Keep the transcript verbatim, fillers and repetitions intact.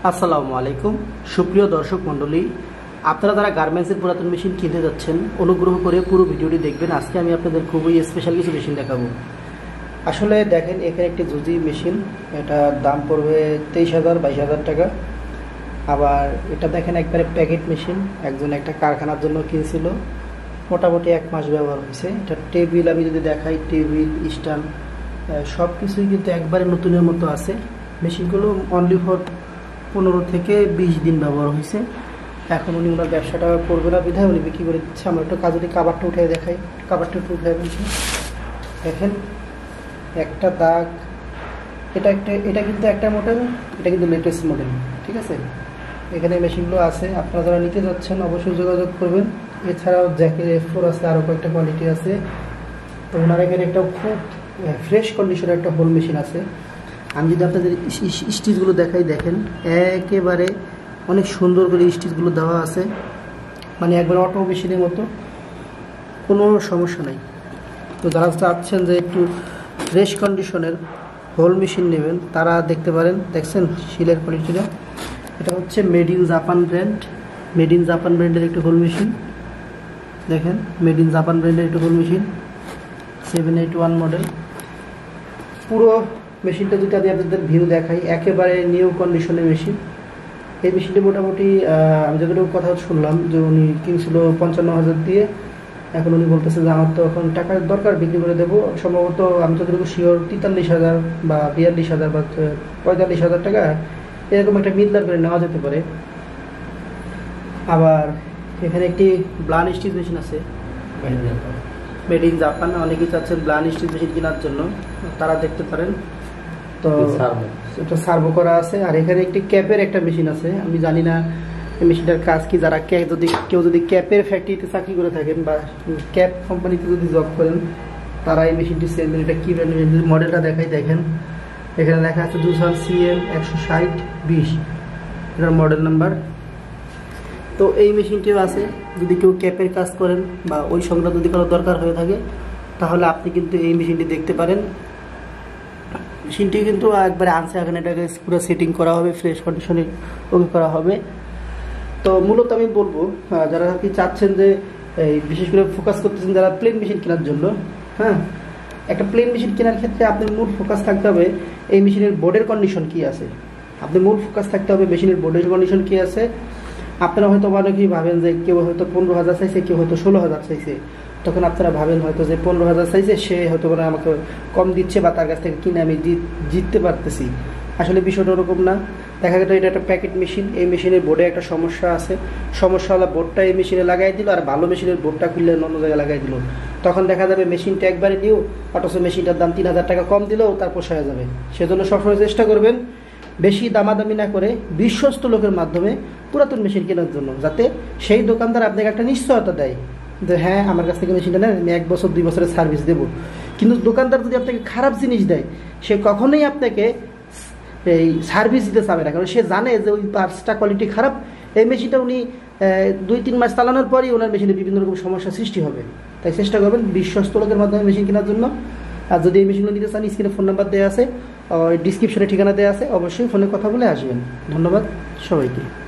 আসসালামু আলাইকুম সুপ্রিয় দর্শক মণ্ডলী, আপনারা যারা গার্মেন্টসের পুরাতন মেশিন কিনতে যাচ্ছেন অনুগ্রহ করে পুরো ভিডিওটি দেখবেন। আজকে আমি আপনাদের খুবই স্পেশাল কিছু মেশিন দেখাবো। আসলে দেখেন, এখানে একটি জুজি মেশিন, এটার দাম পড়বে তেইশ হাজার বাইশ হাজার টাকা। আবার এটা দেখেন একবারে প্যাকেট মেশিন, একজন একটা কারখানার জন্য কিনছিল, মোটামুটি এক মাস ব্যবহার হয়েছে। এটা টেবিল আমি যদি দেখাই, টেবিল স্ট্যান্ড সব কিছুই কিন্তু একবারে নতুনের মতো আছে। মেশিনগুলো অনলি ফর পনেরো থেকে বিশ দিন ব্যবহার হয়েছে। এখন উনি ওনার ব্যবসাটা করবে না বিধায় উনি বিক্রি করে দিচ্ছে। আমরা একটু কাজে কাবারটা উঠে দেখাই, কাবারটা একটু উঠে বলছি, দেখেন একটা দাগ। এটা একটা এটা কিন্তু একটা মডেল, এটা কিন্তু লেটেস্ট মডেল, ঠিক আছে। এখানে মেশিনগুলো আছে, আপনারা যারা নিতে যাচ্ছেন অবশ্যই যোগাযোগ করবেন। এছাড়াও জ্যাকের এফ ফোর আছে, আরও কয়েকটা কোয়ালিটি আছে। তো ওনার এখানে একটা খুব ফ্রেশ কন্ডিশনের একটা হোল মেশিন আছে। আমি যদি আপনাদের স্টিচগুলো দেখাই, দেখেন একেবারে অনেক সুন্দর করে স্টিচগুলো দেওয়া আছে, মানে একবার অটো মেশিনের মতো, কোনো সমস্যা নাই। তো যারা চাচ্ছেন যে একটু ফ্রেশ কন্ডিশনের হোল মেশিন নেবেন তারা দেখতে পারেন। দেখছেন শিলের কোয়ালিটিটা, এটা হচ্ছে made in Japan brand, made in Japan ব্র্যান্ডের একটি হোল মেশিন। দেখেন মেড ইন জাপান ব্র্যান্ডের একটি whole machine, seven eight one model. পুরো মেশিনটা যদি আমি আপনাদের ভিউ দেখাই, একেবারে নিউ কন্ডিশনের মেশিন। এই মেশিনটি মোটামুটি আমি যতটুকু কথা শুনলাম যে উনি কিনছিল পঞ্চান্ন হাজার দিয়ে, এখন উনি বলতেছে যে আমার তো এখন টাকার দরকার, বিক্রি করে দেবো। সম্ভবত আমি যতটুকু শিওর তেতাল্লিশ হাজার বা বিয়াল্লিশ হাজার বা পঁয়তাল্লিশ হাজার টাকা এরকম একটা মিডলার করে নেওয়া যেতে পারে। আবার এখানে একটি ব্লান স্টিচ মেশিন আছে, মেড ইন জাপান। অনেকেই চাচ্ছেন ব্লান স্টিচ মেশিন কেনার জন্য, তারা দেখতে পারেন। তো এটা সার্ভো করা আছে। আর এখানে একটি ক্যাপের একটা মেশিন আছে, আমি জানি না এই মেশিনটার কাজ কি। যারা ক্যাপ যদি কেউ যদি ক্যাপের ফ্যাক্টরিতে চাকরি করে থাকেন বা ক্যাপ কোম্পানিতে যদি জব করেন তারা এই মেশিনটি সেল। এটা কী ব্র্যান্ড, মডেলটা দেখাই, দেখেন এখানে লেখা আছে দুসান সিএম একশো ষাট বিশ, এটার মডেল নাম্বার। তো এই মেশিনটিও আছে, যদি কেউ ক্যাপের কাজ করেন বা ওই সংক্রান্ত যদি কারো দরকার হয়ে থাকে তাহলে আপনি কিন্তু এই মেশিনটি দেখতে পারেন। মেশিনটি কিন্তু একবারে আনছে, এখানে এটাকে পুরো সেটিং করা হবে, ফ্রেশ কন্ডিশনে ওকে করা হবে। তো মূলত আমি বলবো যারা কি চাচ্ছেন যে এই বিশেষ করে ফোকাস করতেছেন যারা প্লেন মেশিন কেনার জন্য, হ্যাঁ, একটা প্লেন মেশিন কেনার ক্ষেত্রে আপনার মূল ফোকাস থাকতে হবে এই মেশিনের বোর্ডের কন্ডিশন কি আছে। আপনার মূল ফোকাস থাকতে হবে মেশিনের বোর্ডের কন্ডিশন কি আছে। আপনারা হয়তো অনেকেই ভাবেন যে কেউ হয়তো পনেরো হাজার চাইছে, কেউ হয়তো ষোলো হাজার চাইছে, তখন আপনারা ভাবেন হয়তো যে পনেরো হাজার চাইছে সে হয়তো মানে আমাকে কম দিচ্ছে বা তার কাছ থেকে কিনে আমি জিততে পারতেছি। আসলে বিষয়টা ওরকম না। দেখা গেল এটা একটা প্যাকেট মেশিন, এই মেশিনের বোর্ডে একটা সমস্যা আছে, সমস্যা হলো বোর্ডটা এই মেশিনে লাগাই দিল আর ভালো মেশিনের বোর্ডটা খুললে অন্য জায়গায় লাগাই দিল, তখন দেখা যাবে মেশিনটা একবারে নিউ, অথচ মেশিনটার দাম তিন হাজার টাকা কম দিলেও তার পোষায় যাবে। সেজন্য সবসময় চেষ্টা করবেন বেশি দামাদামি না করে বিশ্বস্ত লোকের মাধ্যমে পুরাতন মেশিন কেনার জন্য, যাতে সেই দোকানদার আপনাকে একটা নিশ্চয়তা দেয় যে হ্যাঁ আমার কাছ থেকে মেশিনটা নেন, আমি এক বছর দুই বছরের সার্ভিস দেবো। কিন্তু দোকানদার যদি আপনাকে খারাপ জিনিস দেয় সে কখনোই আপনাকে এই সার্ভিস দিতে চাবে না, কারণ সে জানে যে ওই পার্টসটা কোয়ালিটি খারাপ। এই মেশিনটা উনি দুই তিন মাস চালানোর পরই ওনার মেশিনে বিভিন্ন রকম সমস্যা সৃষ্টি হবে। তাই চেষ্টা করবেন বিশ্বস্ত লোকের মাধ্যমে মেশিন কেনার জন্য। আর যদি এই মেশিনগুলো নিতে চান, স্ক্রিনে ফোন নাম্বার দেওয়া আছে, ডিসক্রিপশনে ঠিকানা দেওয়া আছে, অবশ্যই ফোনে কথা বলে আসবেন। ধন্যবাদ সবাইকে।